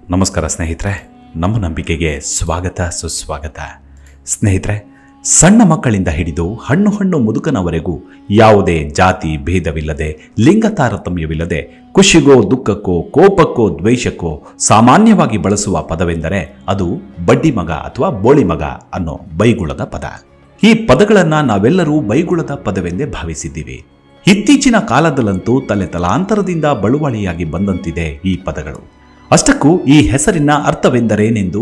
ನಮಸ್ಕಾರ ಸ್ನೇಹಿತರೆ, ನಮ್ಮ ನಂಬಿಕೆಗೆ ಸ್ವಾಗತ ಸುಸ್ವಾಗತ. ಸ್ನೇಹಿತರೆ, ಸಣ್ಣ ಮಕ್ಕಳಿಂದ ಹಿಡಿದು ಹಣ್ಣು ಮುದುಕನವರೆಗೂ ಯಾವುದೇ ಜಾತಿ ಭೇದವಿಲ್ಲದೆ, ಲಿಂಗ ತಾರತಮ್ಯವಿಲ್ಲದೆ, ಖುಷಿಗೋ ದುಃಖಕ್ಕೋ ಕೋಪಕ್ಕೋ ದ್ವೇಷಕ್ಕೋ ಸಾಮಾನ್ಯವಾಗಿ ಬಳಸುವ ಪದವೆಂದರೆ ಅದು ಬಡ್ಡಿ ಮಗ ಅಥವಾ ಬೋಳಿ ಮಗ ಅನ್ನೋ ಬೈಗುಳದ ಪದ. ಈ ಪದಗಳನ್ನು ನಾವೆಲ್ಲರೂ ಬೈಗುಳದ ಪದವೆಂದೇ ಭಾವಿಸಿದ್ದೀವಿ. ಇತ್ತೀಚಿನ ಕಾಲದಲ್ಲಂತೂ ತಲೆತಲಾಂತರದಿಂದ ಬಳುವಳಿಯಾಗಿ ಬಂದಂತಿದೆ ಈ ಪದಗಳು. ಅಷ್ಟಕ್ಕೂ ಈ ಹೆಸರಿನ ಅರ್ಥವೆಂದರೇನೆಂದು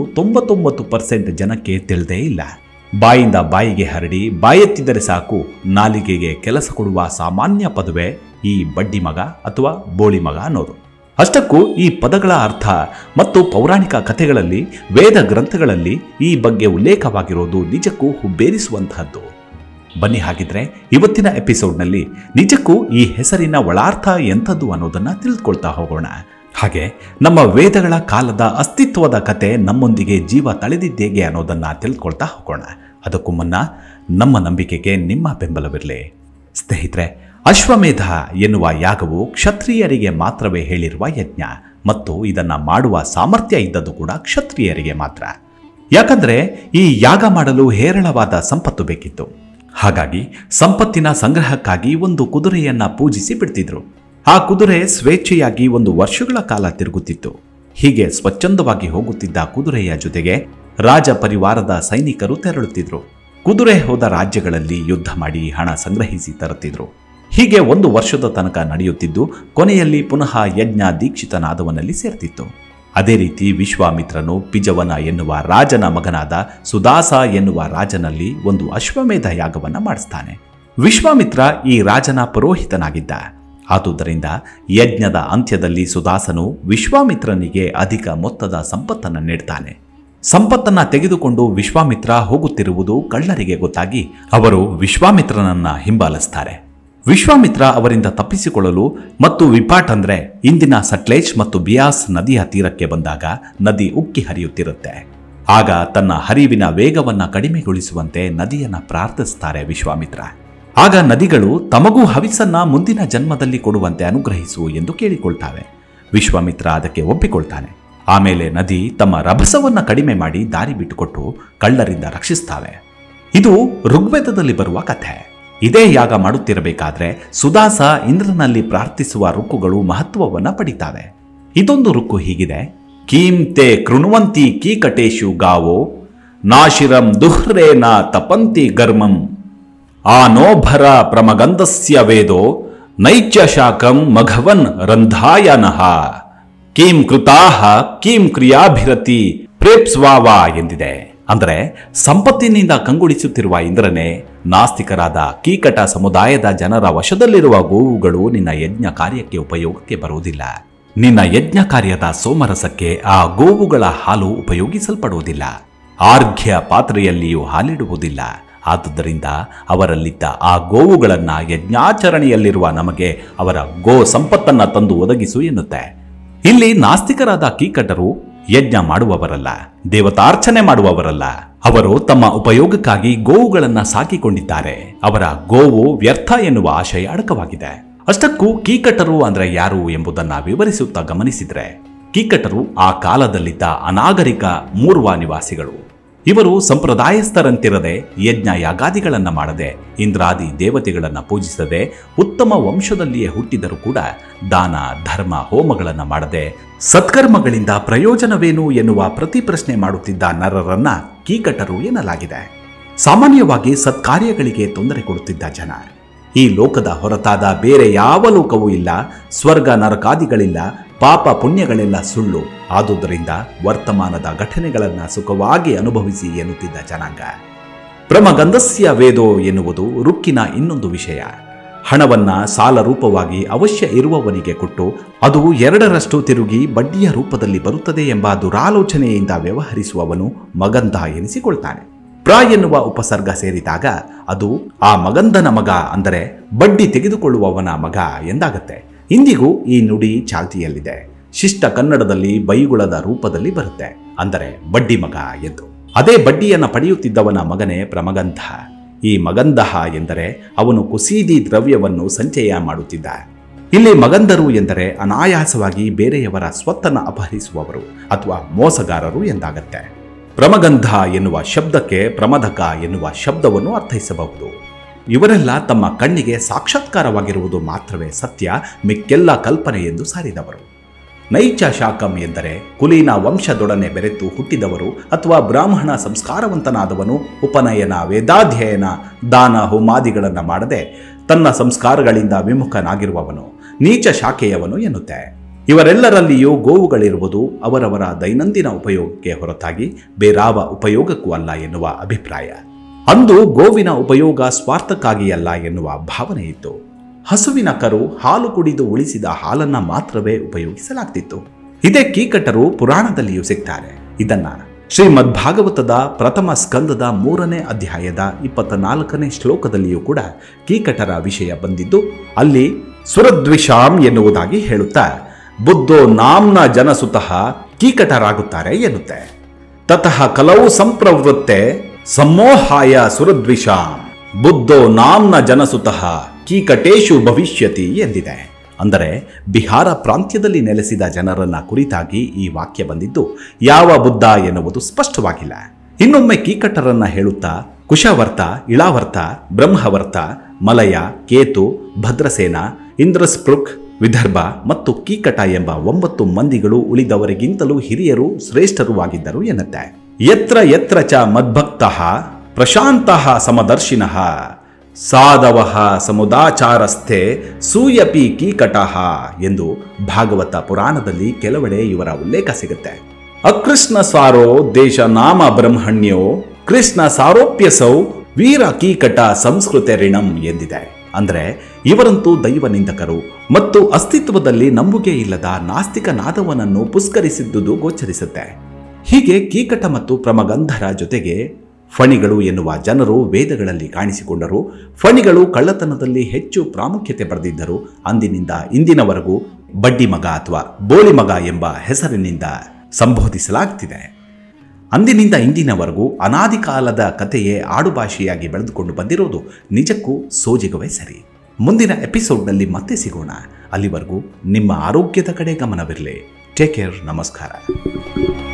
99% ಜನಕ್ಕೆ ತಿಳಿದೇ ಇಲ್ಲ. ಬಾಯಿಂದ ಬಾಯಿಗೆ ಹರಡಿ ಬಾಯೆತ್ತಿದರೆ ಸಾಕು ನಾಲಿಗೆಗೆ ಕೆಲಸ ಕೊಡುವ ಸಾಮಾನ್ಯ ಪದವೇ ಈ ಬಡ್ಡಿ ಮಗ ಅಥವಾ ಬೋಳಿ ಮಗ ಅನ್ನೋದು. ಅಷ್ಟಕ್ಕೂ ಈ ಪದಗಳ ಅರ್ಥ ಮತ್ತು ಪೌರಾಣಿಕ ಕಥೆಗಳಲ್ಲಿ, ವೇದ ಗ್ರಂಥಗಳಲ್ಲಿ ಈ ಬಗ್ಗೆ ಉಲ್ಲೇಖವಾಗಿರೋದು ನಿಜಕ್ಕೂ ಹುಬ್ಬೇರಿಸುವಂತಹದ್ದು. ಬನ್ನಿ ಹಾಗಿದ್ರೆ ಇವತ್ತಿನ ಎಪಿಸೋಡ್ನಲ್ಲಿ ನಿಜಕ್ಕೂ ಈ ಹೆಸರಿನ ಒಳಾರ್ಥ ಎಂಥದ್ದು ಅನ್ನೋದನ್ನು ತಿಳಿದುಕೊಳ್ತಾ ಹೋಗೋಣ. ಹಾಗೆ ನಮ್ಮ ವೇದಗಳ ಕಾಲದ ಅಸ್ತಿತ್ವದ ಕತೆ ನಮ್ಮೊಂದಿಗೆ ಜೀವ ತಳೆದಿದ್ದೇಗೆ ಅನ್ನೋದನ್ನು ತಿಳ್ಕೊಳ್ತಾ ಹೋಗೋಣ. ಅದಕ್ಕೂ ಮುನ್ನ ನಮ್ಮ ನಂಬಿಕೆಗೆ ನಿಮ್ಮ ಬೆಂಬಲವಿರಲಿ. ಸ್ನೇಹಿತರೆ, ಅಶ್ವಮೇಧ ಎನ್ನುವ ಯಾಗವು ಕ್ಷತ್ರಿಯರಿಗೆ ಮಾತ್ರವೇ ಹೇಳಿರುವ ಯಜ್ಞ ಮತ್ತು ಇದನ್ನು ಮಾಡುವ ಸಾಮರ್ಥ್ಯ ಇದ್ದದ್ದು ಕೂಡ ಕ್ಷತ್ರಿಯರಿಗೆ ಮಾತ್ರ. ಯಾಕಂದರೆ ಈ ಯಾಗ ಮಾಡಲು ಹೇರಳವಾದ ಸಂಪತ್ತು ಬೇಕಿತ್ತು. ಹಾಗಾಗಿ ಸಂಪತ್ತಿನ ಸಂಗ್ರಹಕ್ಕಾಗಿ ಒಂದು ಕುದುರೆಯನ್ನು ಪೂಜಿಸಿ ಬಿಡ್ತಿದ್ರು. ಆ ಕುದುರೆ ಸ್ವೇಚ್ಛೆಯಾಗಿ 1 ವರ್ಷಗಳ ಕಾಲ ತಿರುಗುತ್ತಿತ್ತು. ಹೀಗೆ ಸ್ವಚ್ಛಂದವಾಗಿ ಹೋಗುತ್ತಿದ್ದ ಕುದುರೆಯ ಜೊತೆಗೆ ರಾಜ ಪರಿವಾರದ ಸೈನಿಕರು ತೆರಳುತ್ತಿದ್ರು. ಕುದುರೆ ಹೋದ ರಾಜ್ಯಗಳಲ್ಲಿ ಯುದ್ಧ ಮಾಡಿ ಹಣ ಸಂಗ್ರಹಿಸಿ ತರುತ್ತಿದ್ರು. ಹೀಗೆ 1 ವರ್ಷದ ತನಕ ನಡೆಯುತ್ತಿದ್ದು ಕೊನೆಯಲ್ಲಿ ಪುನಃ ಯಜ್ಞ ದೀಕ್ಷಿತನಾದವನಲ್ಲಿ ಸೇರ್ತಿತ್ತು. ಅದೇ ರೀತಿ ವಿಶ್ವಾಮಿತ್ರನು ಪಿಜವನ ಎನ್ನುವ ರಾಜನ ಮಗನಾದ ಸುದಾಸ ಎನ್ನುವ ರಾಜನಲ್ಲಿ ಒಂದು ಅಶ್ವಮೇಧ ಯಾಗವನ್ನು ಮಾಡಿಸ್ತಾನೆ. ವಿಶ್ವಾಮಿತ್ರ ಈ ರಾಜನ ಪುರೋಹಿತನಾಗಿದ್ದ. ಆದುದರಿಂದ ಯಜ್ಞದ ಅಂತ್ಯದಲ್ಲಿ ಸುದಾಸನು ವಿಶ್ವಾಮಿತ್ರನಿಗೆ ಅಧಿಕ ಮೊತ್ತದ ಸಂಪತ್ತನ್ನು ನೀಡ್ತಾನೆ. ಸಂಪತ್ತನ್ನು ತೆಗೆದುಕೊಂಡು ವಿಶ್ವಾಮಿತ್ರ ಹೋಗುತ್ತಿರುವುದು ಕಳ್ಳರಿಗೆ ಗೊತ್ತಾಗಿ ಅವರು ವಿಶ್ವಾಮಿತ್ರನನ್ನ ಹಿಂಬಾಲಿಸ್ತಾರೆ. ವಿಶ್ವಾಮಿತ್ರ ಅವರಿಂದ ತಪ್ಪಿಸಿಕೊಳ್ಳಲು ಮತ್ತು ವಿಪಾಟ್ ಅಂದ್ರೆ ಇಂದಿನ ಸಟ್ಲೇಜ್ ಮತ್ತು ಬಿಯಾಸ್ ನದಿಯ ತೀರಕ್ಕೆ ಬಂದಾಗ ನದಿ ಉಕ್ಕಿ ಹರಿಯುತ್ತಿರುತ್ತೆ. ಆಗ ತನ್ನ ಹರಿವಿನ ವೇಗವನ್ನ ಕಡಿಮೆಗೊಳಿಸುವಂತೆ ನದಿಯನ್ನ ಪ್ರಾರ್ಥಿಸ್ತಾರೆ ವಿಶ್ವಾಮಿತ್ರ. ಆಗ ನದಿಗಳು ತಮಗೂ ಹವಿಸನ್ನ ಮುಂದಿನ ಜನ್ಮದಲ್ಲಿ ಕೊಡುವಂತೆ ಅನುಗ್ರಹಿಸು ಎಂದು ಕೇಳಿಕೊಳ್ತಾವೆ. ವಿಶ್ವಾಮಿತ್ರ ಅದಕ್ಕೆ ಒಪ್ಪಿಕೊಳ್ತಾನೆ. ಆಮೇಲೆ ನದಿ ತಮ್ಮ ರಭಸವನ್ನ ಕಡಿಮೆ ಮಾಡಿ ದಾರಿ ಬಿಟ್ಟುಕೊಟ್ಟು ಕಳ್ಳರಿಂದ ರಕ್ಷಿಸ್ತಾವೆ. ಇದು ಋಗ್ವೇದದಲ್ಲಿ ಬರುವ ಕಥೆ. ಇದೇ ಯಾಗ ಮಾಡುತ್ತಿರಬೇಕಾದ್ರೆ ಸುದಾಸ ಇಂದ್ರನಲ್ಲಿ ಪ್ರಾರ್ಥಿಸುವ ರುಕ್ಕುಗಳು ಮಹತ್ವವನ್ನ ಪಡಿತಾವೆ. ಇದೊಂದು ರುಕ್ಕು ಹೀಗಿದೆ: ಕೀಂತೆ ಕೃಣ್ವಂತಿ ಕೀಕಟೇಶು ಗಾವೋ ನಾಶಿರಂ ದುಹ್ರೇನ ತಪಂತಿ ಗರ್ಮಂ ಆನೋಭರ ಪ್ರಮಗಂಧಸ್ಯ ವೇದೋ ನೈಚ್ಯ ಶಾಕಂ ಮಘವನ್ ರಂಧಾಯನಃ ಕೀಂ ಕೃತಾಹ ಕೀಂ ಕ್ರಿಯಾಭಿರತಿ ಪ್ರೇಪ್ಸ್ವಾವ ಎಂದಿದೆ. ಅಂದರೆ ಸಂಪತ್ತಿನಿಂದ ಕಂಗೊಳಿಸುತ್ತಿರುವ ಇಂದ್ರನೇ, ನಾಸ್ತಿಕರಾದ ಕೀಕಟ ಸಮುದಾಯದ ಜನರ ವಶದಲ್ಲಿರುವ ಗೋವುಗಳು ನಿನ್ನ ಯಜ್ಞ ಕಾರ್ಯಕ್ಕೆ ಉಪಯೋಗಕ್ಕೆ ಬರುವುದಿಲ್ಲ. ನಿನ್ನ ಯಜ್ಞ ಕಾರ್ಯದ ಸೋಮರಸಕ್ಕೆ ಆ ಗೋವುಗಳ ಹಾಲು ಉಪಯೋಗಿಸಲ್ಪಡುವುದಿಲ್ಲ. ಆರ್ಘ್ಯ ಪಾತ್ರೆಯಲ್ಲಿಯೂ ಹಾಲಿಡುವುದಿಲ್ಲ. ಆದುದರಿಂದ ಅವರಲ್ಲಿದ್ದ ಆ ಗೋವುಗಳನ್ನು ಯಜ್ಞಾಚರಣೆಯಲ್ಲಿರುವ ನಮಗೆ ಅವರ ಗೋ ಸಂಪತ್ತನ್ನು ತಂದು ಒದಗಿಸು ಎನ್ನುತ್ತೆ. ಇಲ್ಲಿ ನಾಸ್ತಿಕರಾದ ಕೀಕಟರು ಯಜ್ಞ ಮಾಡುವವರಲ್ಲ, ದೇವತಾರ್ಚನೆ ಮಾಡುವವರಲ್ಲ. ಅವರು ತಮ್ಮ ಉಪಯೋಗಕ್ಕಾಗಿ ಗೋವುಗಳನ್ನು ಸಾಕಿಕೊಂಡಿದ್ದಾರೆ. ಅವರ ಗೋವು ವ್ಯರ್ಥ ಎನ್ನುವ ಆಶಯ ಅಡಕವಾಗಿದೆ. ಅಷ್ಟಕ್ಕೂ ಕೀಕಟರು ಅಂದ್ರೆ ಯಾರು ಎಂಬುದನ್ನು ವಿವರಿಸುತ್ತಾ ಗಮನಿಸಿದ್ರೆ, ಕೀಕಟರು ಆ ಕಾಲದಲ್ಲಿದ್ದ ಅನಾಗರಿಕ ಮೂರ್ವ ನಿವಾಸಿಗಳು. ಇವರು ಸಂಪ್ರದಾಯಸ್ಥರಂತಿರದೆ, ಯಜ್ಞ ಯಾಗಾದಿಗಳನ್ನು ಮಾಡದೆ, ಇಂದ್ರಾದಿ ದೇವತೆಗಳನ್ನು ಪೂಜಿಸದೆ, ಉತ್ತಮ ವಂಶದಲ್ಲಿಯೇ ಹುಟ್ಟಿದರೂ ಕೂಡ ದಾನ ಧರ್ಮ ಹೋಮಗಳನ್ನು ಮಾಡದೆ, ಸತ್ಕರ್ಮಗಳಿಂದ ಪ್ರಯೋಜನವೇನು ಎನ್ನುವ ಪ್ರತಿ ಪ್ರಶ್ನೆ ಮಾಡುತ್ತಿದ್ದ ನರರನ್ನ ಕೀಕಟರು ಎನ್ನಲಾಗಿದೆ. ಸಾಮಾನ್ಯವಾಗಿ ಸತ್ಕಾರ್ಯಗಳಿಗೆ ತೊಂದರೆ ಕೊಡುತ್ತಿದ್ದ ಜನ. ಈ ಲೋಕದ ಹೊರತಾದ ಬೇರೆ ಯಾವ ಲೋಕವೂ ಇಲ್ಲ, ಸ್ವರ್ಗ ನರಕಾದಿಗಳಿಲ್ಲ, ಪಾಪ ಪುಣ್ಯಗಳೆಲ್ಲ ಸುಳ್ಳು. ಆದುದರಿಂದ ವರ್ತಮಾನದ ಘಟನೆಗಳನ್ನು ಸುಖವಾಗಿ ಅನುಭವಿಸಿ ಎನ್ನುತ್ತಿದ್ದ ಜನಾಂಗ. ಪ್ರಮಗಂಧಸ್ಯ ವೇದೋ ಎನ್ನುವುದು ರುಕ್ಕಿನ ಇನ್ನೊಂದು ವಿಷಯ. ಹಣವನ್ನ ಸಾಲ ರೂಪವಾಗಿ ಅವಶ್ಯ ಇರುವವನಿಗೆ ಕೊಟ್ಟು ಅದು 2ರಷ್ಟು ತಿರುಗಿ ಬಡ್ಡಿಯ ರೂಪದಲ್ಲಿ ಬರುತ್ತದೆ ಎಂಬ ದುರಾಲೋಚನೆಯಿಂದ ವ್ಯವಹರಿಸುವವನು ಮಗಂಧ ಎನಿಸಿಕೊಳ್ತಾನೆ. ಪ್ರ ಎನ್ನುವ ಉಪಸರ್ಗ ಸೇರಿದಾಗ ಅದು ಆ ಮಗಂಧನ ಮಗ, ಅಂದರೆ ಬಡ್ಡಿ ತೆಗೆದುಕೊಳ್ಳುವವನ ಮಗ ಎಂದಾಗತ್ತೆ. ಇಂದಿಗೂ ಈ ನುಡಿ ಚಾಲ್ತಿಯಲ್ಲಿದೆ. ಶಿಷ್ಟ ಕನ್ನಡದಲ್ಲಿ ಬೈಗುಳದ ರೂಪದಲ್ಲಿ ಬರುತ್ತೆ, ಅಂದರೆ ಬಡ್ಡಿ ಮಗ ಎಂದು. ಅದೇ ಬಡ್ಡಿಯನ್ನು ಪಡೆಯುತ್ತಿದ್ದವನ ಮಗನೇ ಪ್ರಮಗಂಧ. ಈ ಮಗಂಧ ಎಂದರೆ ಅವನು ಕುಸೀದಿ ದ್ರವ್ಯವನ್ನು ಸಂಚಯ ಮಾಡುತ್ತಿದ್ದ. ಇಲ್ಲಿ ಮಗಂದರು ಎಂದರೆ ಅನಾಯಾಸವಾಗಿ ಬೇರೆಯವರ ಸ್ವತ್ತನ್ನು ಅಪಹರಿಸುವವರು ಅಥವಾ ಮೋಸಗಾರರು ಎಂದಾಗತ್ತೆ. ಪ್ರಮಗಂಧ ಎನ್ನುವ ಶಬ್ದಕ್ಕೆ ಪ್ರಮದಕ ಎನ್ನುವ ಶಬ್ದವನ್ನು ಅರ್ಥೈಸಬಹುದು. ಇವರೆಲ್ಲ ತಮ್ಮ ಕಣ್ಣಿಗೆ ಸಾಕ್ಷಾತ್ಕಾರವಾಗಿರುವುದು ಮಾತ್ರವೇ ಸತ್ಯ, ಮಿಕ್ಕೆಲ್ಲ ಕಲ್ಪನೆ ಎಂದು ಸಾರಿದವರು. ನೈಚ ಶಾಕಂ ಎಂದರೆ ಕುಲೀನ ವಂಶದೊಡನೆ ಬೆರೆತು ಹುಟ್ಟಿದವರು ಅಥವಾ ಬ್ರಾಹ್ಮಣ ಸಂಸ್ಕಾರವಂತನಾದವನು ಉಪನಯನ, ವೇದಾಧ್ಯಯನ, ದಾನ ಹೋಮಾದಿಗಳನ್ನು ಮಾಡದೆ ತನ್ನ ಸಂಸ್ಕಾರಗಳಿಂದ ವಿಮುಖನಾಗಿರುವವನು ನೀಚ ಶಾಖೆಯವನು ಎನ್ನುತ್ತೆ. ಇವರೆಲ್ಲರಲ್ಲಿಯೂ ಗೋವುಗಳಿರುವುದು ಅವರವರ ದೈನಂದಿನ ಉಪಯೋಗಕ್ಕೆ ಹೊರತಾಗಿ ಬೇರಾವ ಉಪಯೋಗಕ್ಕೂ ಅಲ್ಲ ಎನ್ನುವ ಅಭಿಪ್ರಾಯ. ಅಂದು ಗೋವಿನ ಉಪಯೋಗ ಸ್ವಾರ್ಥಕ್ಕಾಗಿಯಲ್ಲ ಎನ್ನುವ ಭಾವನೆ ಇತ್ತು. ಹಸುವಿನ ಕರು ಹಾಲು ಕುಡಿದು ಉಳಿಸಿದ ಹಾಲನ್ನ ಮಾತ್ರವೇ ಉಪಯೋಗಿಸಲಾಗ್ತಿತ್ತು. ಇದೇ ಕೀಕಟರು ಪುರಾಣದಲ್ಲಿಯೂ ಸಿಗ್ತಾರೆ. ಇದನ್ನ ಶ್ರೀಮದ್ ಭಾಗವತದ ಪ್ರಥಮ ಸ್ಕಂದದ 3ನೇ ಅಧ್ಯಾಯದ 24ನೇ ಶ್ಲೋಕದಲ್ಲಿಯೂ ಕೂಡ ಕೀಕಟರ ವಿಷಯ ಬಂದಿದ್ದು, ಅಲ್ಲಿ ಸುರದ್ವಿಷಾಂ ಎನ್ನುವುದಾಗಿ ಹೇಳುತ್ತಾ ಬುದ್ಧೋ ನಾಮ್ನ ಜನಸುತಃ ಕೀಕಟರಾಗುತ್ತಾರೆ ಎನ್ನುತ್ತೆ. ತತಃ ಕಲೌ ಸಂಪ್ರವೃತ್ತೆ ಸಮೋಹಾಯ ಸುರದ್ವಿಷಾಂ ಬುದ್ಧೋ ನಾಮ್ನ ಜನಸುತಃ ಕೀಕಟೇಶು ಭವಿಷ್ಯತಿ ಎಂದಿದೆ. ಅಂದರೆ ಬಿಹಾರ ಪ್ರಾಂತ್ಯದಲ್ಲಿ ನೆಲೆಸಿದ ಜನರನ್ನ ಕುರಿತಾಗಿ ಈ ವಾಕ್ಯ ಬಂದಿದ್ದು, ಯಾವ ಬುದ್ಧ ಎನ್ನುವುದು ಸ್ಪಷ್ಟವಾಗಿಲ್ಲ. ಇನ್ನೊಮ್ಮೆ ಕೀಕಟರನ್ನ ಹೇಳುತ್ತಾ ಕುಶವರ್ತ, ಇಳಾವರ್ತ, ಬ್ರಹ್ಮವರ್ತ, ಮಲಯ, ಕೇತು, ಭದ್ರಸೇನ, ಇಂದ್ರಸ್ಪೃಕ್, ವಿದರ್ಭ ಮತ್ತು ಕೀಕಟ ಎಂಬ 9 ಮಂದಿಗಳು ಉಳಿದವರಿಗಿಂತಲೂ ಹಿರಿಯರು, ಶ್ರೇಷ್ಠರು ಆಗಿದ್ದರು ಎನ್ನುತ್ತೆ. ಯತ್ರ ಯತ್ರ ಚ ಮದ್ಭಕ್ತಃ ಪ್ರಶಾಂತಃ ಸಮದರ್ಶಿನಃ ಸಾಧವಃ ಸಮುದಾಚಾರಸ್ಥೆ ಸೂಯಪಿ ಕೀಕಟಃ ಎಂದು ಭಾಗವತ ಪುರಾಣದಲ್ಲಿ ಕೆಲವೆಡೆ ಇವರ ಉಲ್ಲೇಖ ಸಿಗುತ್ತೆ. ಅಕೃಷ್ಣ ಸಾರೋ ದೇಶ ನಾಮ ಬ್ರಹ್ಮಣ್ಯೋ ಕೃಷ್ಣ ಸಾರೋಪ್ಯಸೌ ವೀರ ಕೀಕಟ ಸಂಸ್ಕೃತ ಋಣಂ ಎಂದಿದೆ. ಅಂದರೆ ಇವರಂತೂ ದೈವ ನಿಂದಕರು ಮತ್ತು ಅಸ್ತಿತ್ವದಲ್ಲಿ ನಂಬುಗೆ ಇಲ್ಲದ ನಾಸ್ತಿಕ ನಾದವನನ್ನು ಪುಸ್ಕರಿಸಿದ್ದುದು ಗೋಚರಿಸುತ್ತೆ. ಹೀಗೆ ಕೀಕಟ ಮತ್ತು ಪ್ರಮಗಂಧರ ಜೊತೆಗೆ ಫಣಿಗಳು ಎನ್ನುವ ಜನರು ವೇದಗಳಲ್ಲಿ ಕಾಣಿಸಿಕೊಂಡರು. ಫಣಿಗಳು ಕಳ್ಳತನದಲ್ಲಿ ಹೆಚ್ಚು ಪ್ರಾಮುಖ್ಯತೆ ಪಡೆದಿದ್ದರು. ಅಂದಿನಿಂದ ಇಂದಿನವರೆಗೂ ಬಡ್ಡಿ ಮಗ ಅಥವಾ ಬೋಳಿ ಮಗ ಎಂಬ ಹೆಸರಿನಿಂದ ಸಂಬೋಧಿಸಲಾಗ್ತಿದೆ. ಅಂದಿನಿಂದ ಇಂದಿನವರೆಗೂ ಅನಾದಿ ಕಾಲದ ಕಥೆಯೇ ಆಡುಭಾಷೆಯಾಗಿ ಬೆಳೆದುಕೊಂಡು ಬಂದಿರೋದು ನಿಜಕ್ಕೂ ಸೋಜಿಗವೇ ಸರಿ. ಮುಂದಿನ ಎಪಿಸೋಡ್ನಲ್ಲಿ ಮತ್ತೆ ಸಿಗೋಣ. ಅಲ್ಲಿವರೆಗೂ ನಿಮ್ಮ ಆರೋಗ್ಯದ ಕಡೆ ಗಮನವಿರಲಿ. Take care. ನಮಸ್ಕಾರ.